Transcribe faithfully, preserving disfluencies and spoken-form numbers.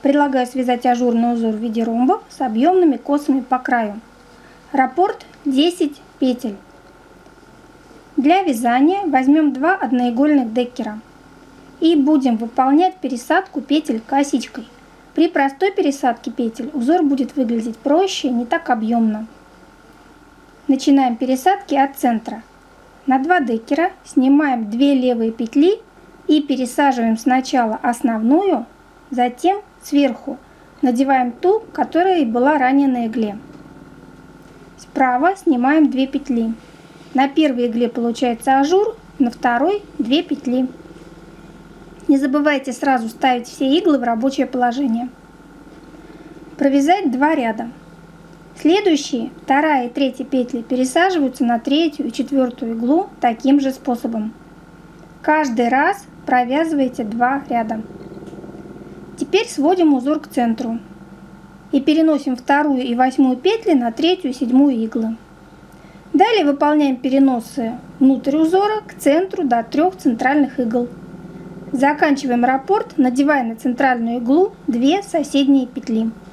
Предлагаю связать ажурный узор в виде ромбов с объемными косами по краю. Раппорт десять петель. Для вязания возьмем два одноигольных деккера и будем выполнять пересадку петель косичкой. При простой пересадке петель узор будет выглядеть проще, не так объемно. Начинаем пересадки от центра. На два деккера снимаем две левые петли и пересаживаем сначала основную, затем сверху надеваем ту, которая и была ранее на игле. Справа снимаем две петли. На первой игле получается ажур, на второй две петли. Не забывайте сразу ставить все иглы в рабочее положение. Провязать два ряда. Следующие, вторая и третья петли пересаживаются на третью и четвертую иглу таким же способом. Каждый раз провязывайте два ряда. Теперь сводим узор к центру и переносим вторую и восьмую петли на третью и седьмую иглы. Далее выполняем переносы внутрь узора к центру до трех центральных игл. Заканчиваем раппорт, надевая на центральную иглу две соседние петли.